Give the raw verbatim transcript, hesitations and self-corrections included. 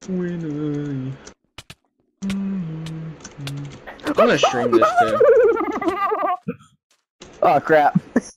When I... I'm gonna stream this too. Oh crap.